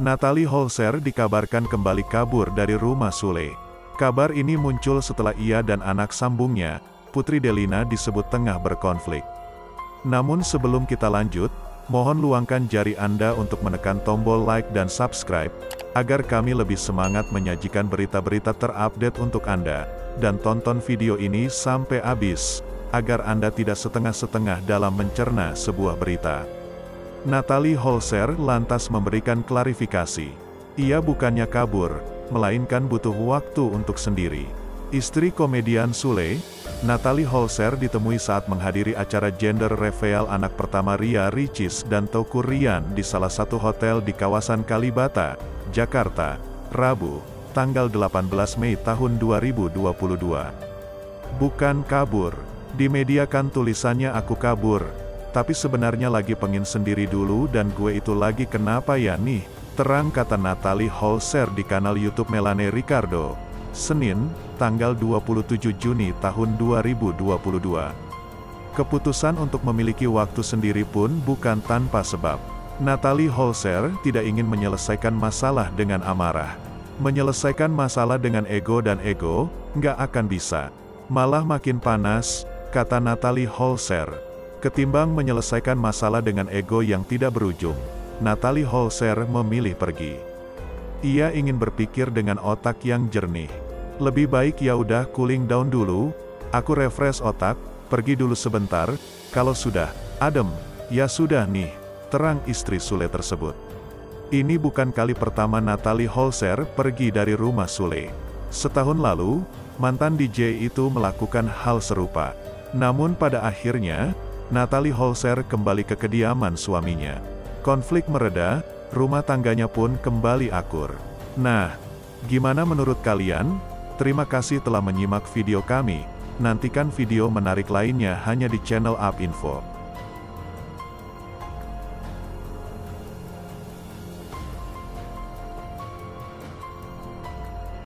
Natalie Holzer dikabarkan kembali kabur dari rumah Sule. Kabar ini muncul setelah ia dan anak sambungnya, Putri Delina disebut tengah berkonflik. Namun sebelum kita lanjut, mohon luangkan jari Anda untuk menekan tombol like dan subscribe, agar kami lebih semangat menyajikan berita-berita terupdate untuk Anda, dan tonton video ini sampai habis, agar Anda tidak setengah-setengah dalam mencerna sebuah berita. Natalie Holzer lantas memberikan klarifikasi. Ia bukannya kabur, melainkan butuh waktu untuk sendiri. Istri komedian Sule, Natalie Holzer ditemui saat menghadiri acara gender reveal anak pertama Ria Ricis dan Teuku Ryan di salah satu hotel di kawasan Kalibata, Jakarta, Rabu, tanggal 18 Mei tahun 2022. Bukan kabur, di media kan tulisannya aku kabur, tapi sebenarnya lagi pengen sendiri dulu dan gue itu lagi kenapa ya nih, terang kata Natalie Holzer di kanal YouTube Melanie Ricardo, Senin, tanggal 27 Juni tahun 2022. Keputusan untuk memiliki waktu sendiri pun bukan tanpa sebab. Natalie Holzer tidak ingin menyelesaikan masalah dengan amarah. Menyelesaikan masalah dengan ego dan ego, nggak akan bisa. Malah makin panas, kata Natalie Holzer. Ketimbang menyelesaikan masalah dengan ego yang tidak berujung, Natalie Holzer memilih pergi. Ia ingin berpikir dengan otak yang jernih. Lebih baik ya udah cooling down dulu, aku refresh otak, pergi dulu sebentar, kalau sudah adem, ya sudah nih, terang istri Sule tersebut. Ini bukan kali pertama Natalie Holzer pergi dari rumah Sule. Setahun lalu, mantan DJ itu melakukan hal serupa. Namun pada akhirnya, Natalie Holzer kembali ke kediaman suaminya. Konflik mereda, rumah tangganya pun kembali akur. Nah, gimana menurut kalian? Terima kasih telah menyimak video kami. Nantikan video menarik lainnya hanya di channel Up Info.